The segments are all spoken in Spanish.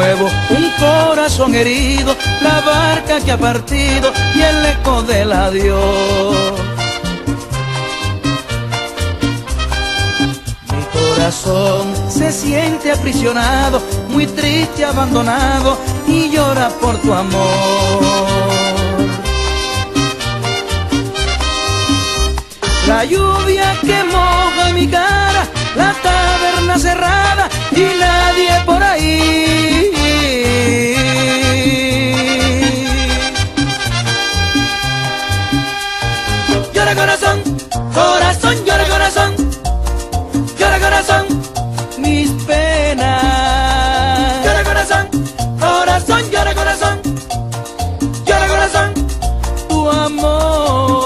nuevo, un corazón herido, la barca que ha partido y el eco del adiós. Mi corazón se siente aprisionado, muy triste, abandonado, y llora por tu amor. La lluvia que moja mi cara, la taberna cerrada y nadie por ahí. Llora corazón, corazón, llora corazón, llora corazón, mis penas. Llora corazón, corazón, llora corazón, llora corazón, tu amor.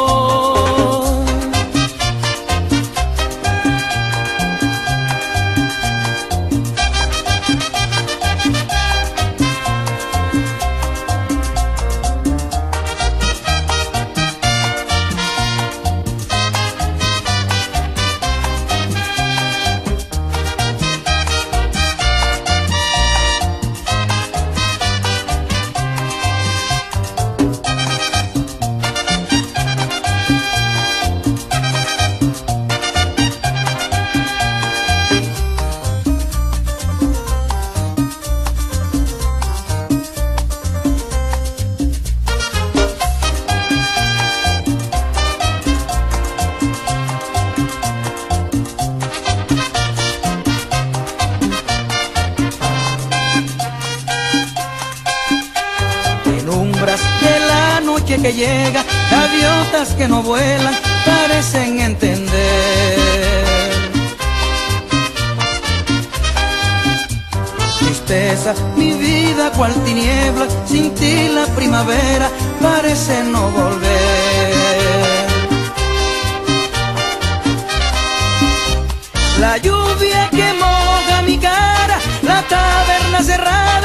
De la noche que llega, gaviotas que no vuelan parecen entender. Tristeza, mi vida cual tiniebla, sin ti la primavera parece no volver. La lluvia que moja mi cara, la taberna cerrada